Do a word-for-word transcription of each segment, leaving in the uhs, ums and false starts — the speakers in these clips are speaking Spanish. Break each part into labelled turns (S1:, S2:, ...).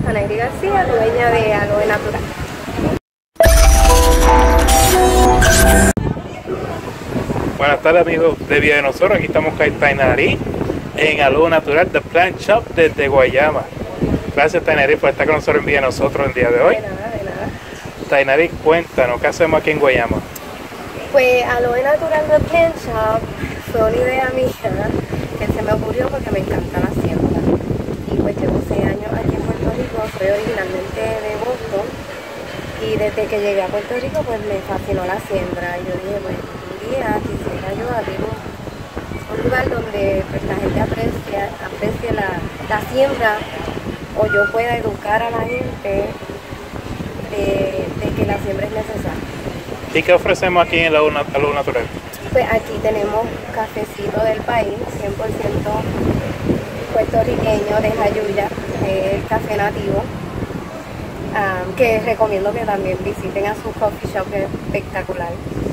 S1: Tanairi García, dueña de Aloe Natural.
S2: Buenas tardes, amigos de Vida de Nosotros. Aquí estamos con Tainari en Aloe Natural, The Plant Shop desde Guayama. Gracias, Tainari, por estar con nosotros en Vida de Nosotros el día de hoy.
S1: De nada, de nada.
S2: Tainari, cuéntanos, ¿qué hacemos aquí en Guayama?
S1: Pues Aloe Natural The Plant Shop fue una idea mía que se me ocurrió porque me encanta la siembra. Y pues llevo seis años aquí en Puerto Rico, soy originalmente de Boston. Y desde que llegué a Puerto Rico pues me fascinó la siembra. Y yo dije, pues un día quisiera yo abrir un, un lugar donde pues, la gente aprecie, aprecie la, la siembra, o yo pueda educar a la gente de, de que la siembra es necesaria.
S2: ¿Y qué ofrecemos aquí en Aloe Natural?
S1: Pues aquí tenemos cafecito del país, cien por ciento puertorriqueño de Jayuya, eh, el café nativo, um, que recomiendo que también visiten a su coffee shop, que es espectacular.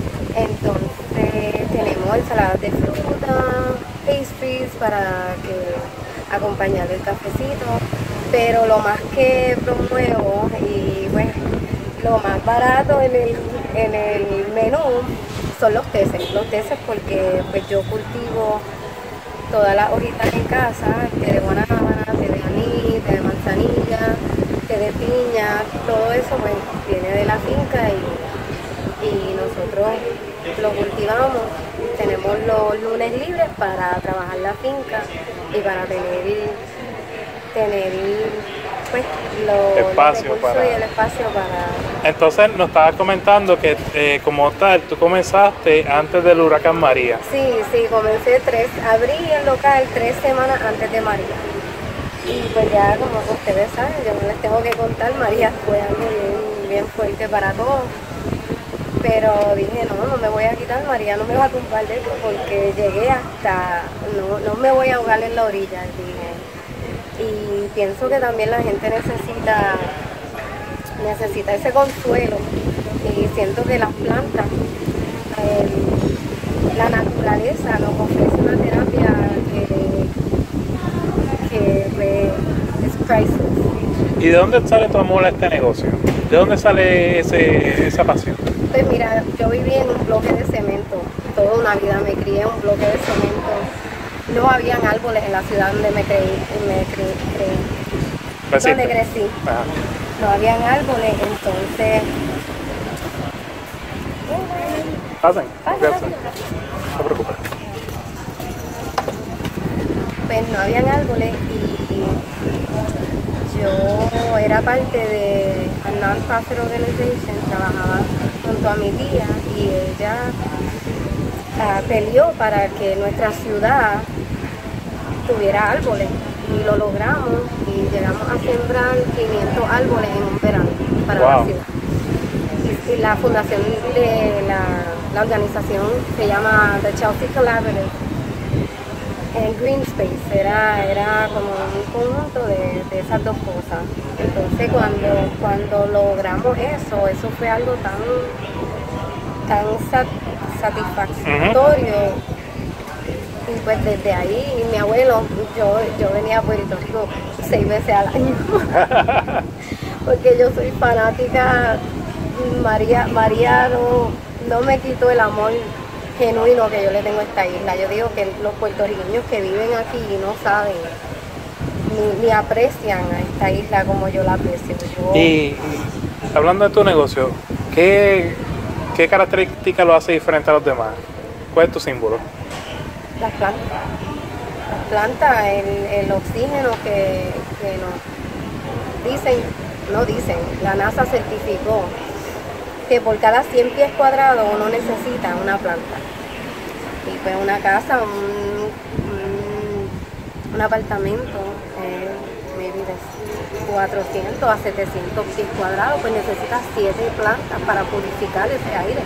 S1: Entonces tenemos ensaladas de fruta, pastries para que acompañar el cafecito, pero lo más que promuevo y bueno, lo más barato en el, en el menú son los teces, los teces porque pues yo cultivo todas las hojitas en casa, té de guanábana, té de anís, té de manzanilla, té de piña, todo eso pues viene de la finca y, y nosotros lo cultivamos. Tenemos los lunes libres para trabajar la finca y para tener, tener pues, lo,
S2: espacio
S1: los
S2: para...
S1: y el espacio para...
S2: Entonces nos estabas comentando que eh, como tal, tú comenzaste antes del huracán María.
S1: Sí, sí, comencé tres, abrí el local tres semanas antes de María. Y pues ya como ustedes saben, yo no les tengo que contar, María fue algo bien, bien fuerte para todos. Pero dije, no, no me voy a quitar, María no me va a tumbar de esto porque llegué hasta, no, no me voy a ahogar en la orilla, dije. Y pienso que también la gente necesita, necesita ese consuelo y siento que las plantas, eh, la naturaleza nos ofrece una terapia que, que pues, es priceless.
S2: ¿Y de dónde sale tu amor a este negocio? ¿De dónde sale ese, esa pasión?
S1: Pues mira, yo viví en un bloque de cemento, toda una vida me crié en un bloque de cemento. No habían árboles en la ciudad donde me creí, me creí, creí donde crecí.
S2: Ajá.
S1: No habían árboles, entonces...
S2: Pasen,
S1: Pasen,
S2: gracias.
S1: pasen.
S2: No te preocupes.
S1: Pues no habían árboles y yo era parte de a non-profit organization, trabajaba junto a mi tía y ella uh, peleó para que nuestra ciudad tuviera árboles y lo logramos y llegamos a sembrar quinientos árboles en un verano para
S2: wow.
S1: la ciudad. Y, y la fundación de la, la organización se llama The Chelsea Collaborative en Green Space, era, era como un conjunto de, de esas dos cosas. Entonces cuando, cuando logramos eso, eso fue algo tan, tan sat, satisfactorio. Uh-huh. Y pues desde ahí, mi abuelo, yo, yo venía a Puerto Rico seis veces al año, porque yo soy fanática. María, María no, no me quitó el amor genuino que yo le tengo a esta isla. Yo digo que los puertorriqueños que viven aquí no saben ni, ni aprecian a esta isla como yo la aprecio. Yo...
S2: Y hablando de tu negocio, ¿qué, qué característica lo hace diferente a los demás? ¿Cuál es tu símbolo?
S1: Las plantas. Las plantas, el, el oxígeno que, que nos dicen, no dicen, la NASA certificó que por cada cien pies cuadrados uno necesita una planta. Y pues una casa, un, un, un apartamento, eh, maybe de cuatrocientos a setecientos pies cuadrados, pues necesitas siete plantas para purificar ese aire.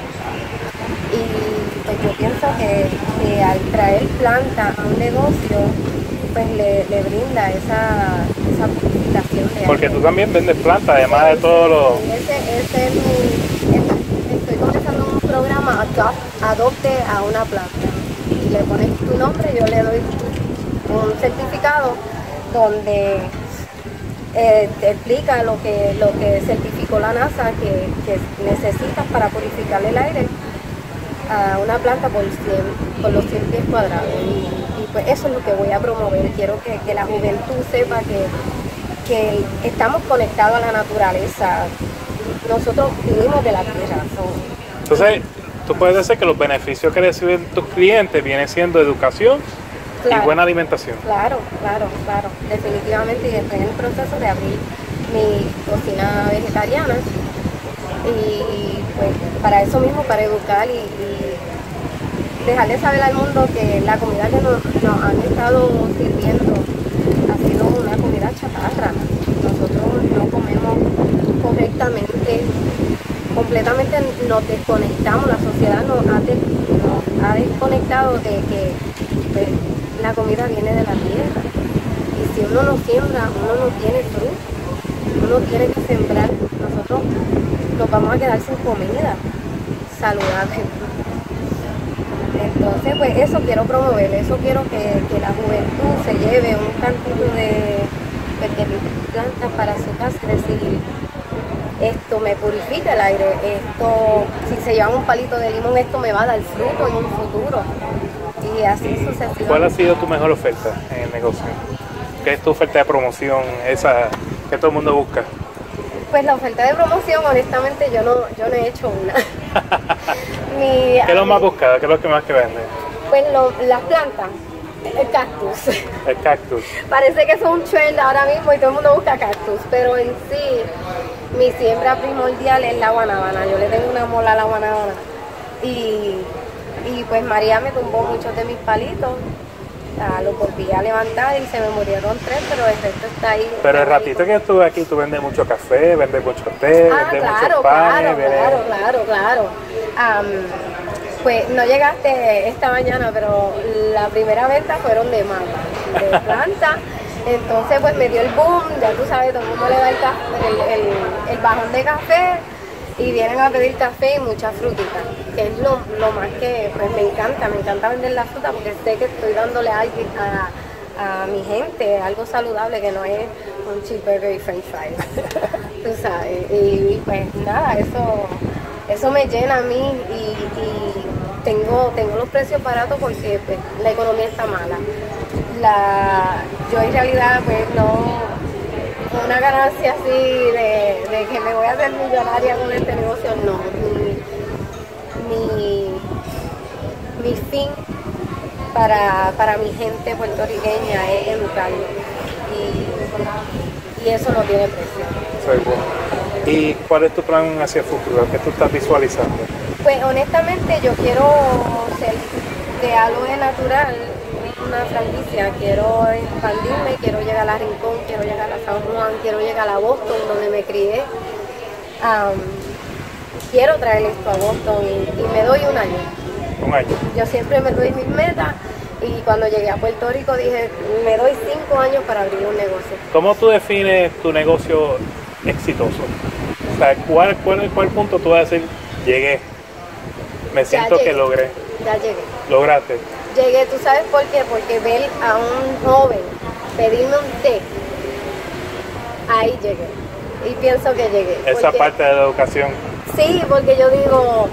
S1: Y pues yo pienso que, que al traer plantas a un negocio, pues le, le brinda esa, esa purificación de aire.
S2: Porque tú también vendes plantas, además sí, de todo lo...
S1: Ese, ese es mi, estoy comenzando un programa, adopt, adopte a una planta. Y le pones tu nombre, yo le doy un certificado donde eh, te explica lo que, lo que certificó la NASA que, que necesitas para purificar el aire a una planta por, cien, por los cien pies cuadrados. Y, y pues eso es lo que voy a promover. Quiero que, que la juventud sepa que, que estamos conectados a la naturaleza. Nosotros vivimos de la tierra. So.
S2: Entonces, tú puedes decir que los beneficios que reciben tus clientes vienen siendo educación, claro, y buena alimentación.
S1: Claro, claro, claro, definitivamente. Y estoy en el proceso de abrir mi cocina vegetariana y pues para eso mismo, para educar y, y dejarle saber al mundo que la comida que nos, nos han estado sirviendo ha sido una comida chatarra. Nosotros no comemos correctamente, completamente nos desconectamos, la sociedad nos ha, de, nos ha desconectado de que pues, la comida viene de la tierra y si uno no siembra, uno no tiene fruto, uno tiene que sembrar. Nosotros nos vamos a quedar sin comida saludable. Entonces pues eso quiero promover, eso quiero que, que la juventud se lleve un cantito de, de plantas para su casa, decir, esto me purifica el aire, esto, si se llevan un palito de limón, esto me va a dar fruto en un futuro. Y así sucesivamente.
S2: ¿Cuál ha sido tu mejor oferta en el negocio? ¿Qué es tu oferta de promoción, esa que todo el mundo busca?
S1: Pues la oferta de promoción, honestamente, yo no, yo no he hecho una. Mi,
S2: ¿Qué es lo más buscado? ¿Qué es lo que más que vende?
S1: Pues lo, las plantas, el cactus.
S2: El cactus.
S1: Parece que es un trend ahora mismo y todo el mundo busca cactus, pero en sí, mi siembra primordial es la guanábana. Yo le tengo una mola a la guanábana. Y, y pues María me tumbó muchos de mis palitos. Ah, lo volví a levantar y se me murieron tres, pero el resto está ahí.
S2: Pero el ratito que estuve aquí, tú vendes mucho café, vendes mucho té,
S1: ah,
S2: vendes
S1: claro,
S2: mucho pan.
S1: Claro, claro, claro, claro. Um, pues no llegaste esta mañana, pero la primera venta fueron de mata, de planta. Entonces pues me dio el boom, ya tú sabes, todo el mundo le da el, el, el, el bajón de café y vienen a pedir café y mucha frutita, que es lo, lo más que pues me encanta, me encanta vender la fruta porque sé que estoy dándole a, a, a mi gente algo saludable que no es un cheeseburger y french fries, tú sabes, y, y pues nada, eso, eso me llena a mí y, y tengo, tengo los precios baratos porque pues, la economía está mala. La, yo en realidad pues no, una ganancia así de, de que me voy a hacer millonaria con este negocio, no. Mi, mi, mi fin para, para mi gente puertorriqueña es educarlo y, y eso no tiene precio.
S2: Soy bueno. ¿Y cuál es tu plan hacia el futuro? ¿Qué tú estás visualizando?
S1: Pues honestamente yo quiero ser de Aloe Natural una franquicia, quiero expandirme, quiero llegar a Rincón, quiero llegar a San Juan, quiero llegar a Boston, donde me crié. Um, quiero traer esto a Boston y, y me doy un año.
S2: Un año.
S1: Yo siempre me doy mis metas y cuando llegué a Puerto Rico dije, me doy cinco años para abrir un negocio.
S2: ¿Cómo tú defines tu negocio exitoso? O sea, ¿cuál, cuál, cuál punto tú vas a decir, llegué, me siento que logré?
S1: Ya llegué.
S2: ¿Lograste?
S1: Llegué, ¿tú sabes por qué? Porque ver a un joven pedirme un té, ahí llegué. Y pienso que llegué.
S2: Esa
S1: porque,
S2: parte de la educación.
S1: Sí, porque yo digo,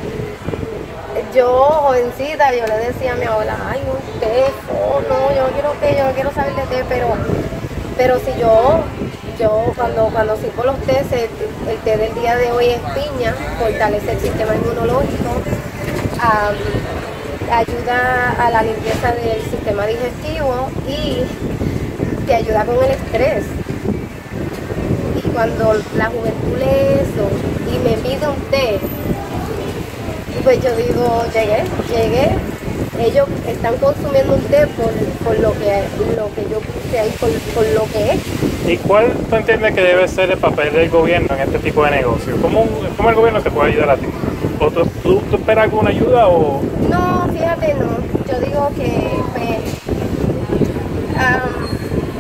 S1: yo jovencita, yo le decía a mi abuela, ay, un té, oh, no, yo no quiero té, yo no quiero saber de té, pero, pero si yo, yo cuando, cuando sirvo los tés, el, el té del día de hoy es piña, fortalece el sistema inmunológico, um, ayuda a la limpieza del sistema digestivo y te ayuda con el estrés. Y cuando la juventud lee eso y me pide un té, pues yo digo, llegué, llegué. Ellos están consumiendo un té por, por lo, que, lo que yo puse ahí, por, por lo que es.
S2: ¿Y cuál tú entiendes que debe ser el papel del gobierno en este tipo de negocio? ¿Cómo, cómo el gobierno te puede ayudar a ti? ¿O tú, tú, tú esperas alguna ayuda o...?
S1: No, fíjate, no. Yo digo que pues, um,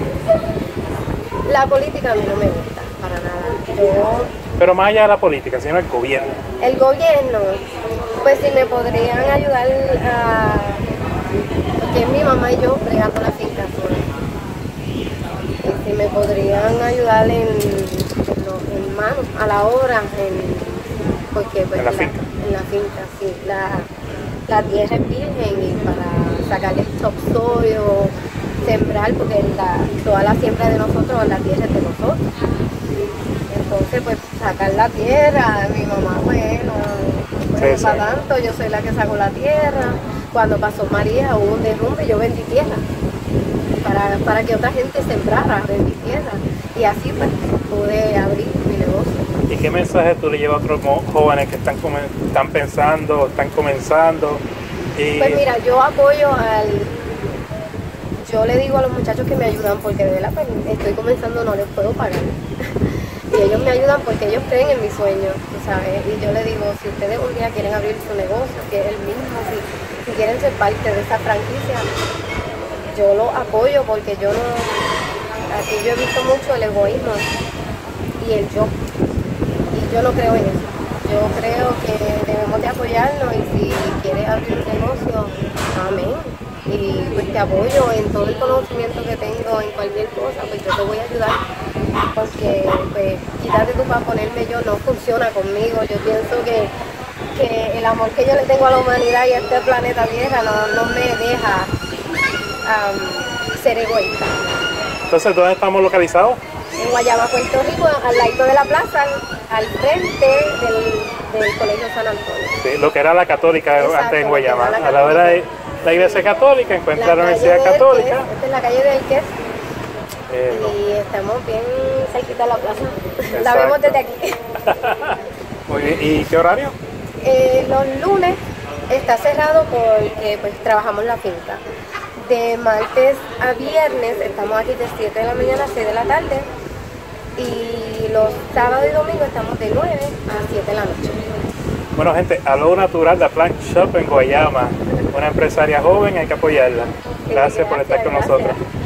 S1: la política a mí no me gusta para nada. Yo,
S2: Pero más allá de la política, sino el gobierno.
S1: El gobierno, pues si me podrían ayudar a... Porque es mi mamá y yo bregando la finca sola. si me podrían ayudar en, en, lo- en mano, a la obra, en, porque pues,
S2: En la finca.
S1: En la finca, sí. La, la tierra es virgen y para sacarle el topsoil, sembrar, porque la, toda la siembra de nosotros, la tierra es de nosotros. Entonces, pues sacar la tierra, mi mamá, bueno, pues,
S2: Sí,
S1: para
S2: sí.
S1: tanto, yo soy la que saco la tierra. Cuando pasó María hubo un derrumbe, yo vendí tierra para, para que otra gente sembrara, vendí tierra. Y así pues pude abrir mi negocio.
S2: ¿Y qué mensaje tú le llevas a otros mo- jóvenes que están, come- están pensando, están comenzando? Y,
S1: Pues mira, yo apoyo al... Yo le digo a los muchachos que me ayudan porque de verdad pues, estoy comenzando, no les puedo pagar. Y ellos me ayudan porque ellos creen en mi sueño, tú sabes. Y yo les digo, si ustedes un día quieren abrir su negocio, que es el mismo, si, si quieren ser parte de esa franquicia, yo lo apoyo porque yo no... Aquí yo he visto mucho el egoísmo y el yo. Y yo no creo en eso. Yo creo que debemos de apoyarnos y si quieres abrir un negocio, amén. Y pues te apoyo en todo el conocimiento que tengo en cualquier cosa, pues yo te voy a ayudar. Porque pues quitarte tú para ponerme yo no funciona conmigo. Yo pienso que, que el amor que yo le tengo a la humanidad y a este planeta Tierra no, no me deja um, ser egoísta.
S2: entonces, ¿dónde estamos localizados?
S1: En Guayama, Puerto Rico, al lado de la plaza, al frente del, del Colegio San Antonio.
S2: Sí, lo que era la católica
S1: Exacto,
S2: antes en
S1: lo que era
S2: Guayama.
S1: la
S2: A la hora de
S1: católica.
S2: la iglesia católica, encuentra la,
S1: calle
S2: Universidad
S1: del
S2: Católica.
S1: Ques, esta es la calle del Ques
S2: Eh, no.
S1: y estamos bien cerquita de la plaza. La
S2: Exacto.
S1: vemos desde aquí.
S2: Muy bien, ¿y qué horario?
S1: Eh, los lunes está cerrado porque pues trabajamos la finca. De martes a viernes estamos aquí de siete de la mañana a seis de la tarde y los sábados y domingos estamos de nueve a siete de la noche.
S2: Bueno, gente, Aloe Natural, The Plant Shop en Guayama, una empresaria joven, hay que apoyarla. Gracias por estar con
S1: gracias.
S2: nosotros.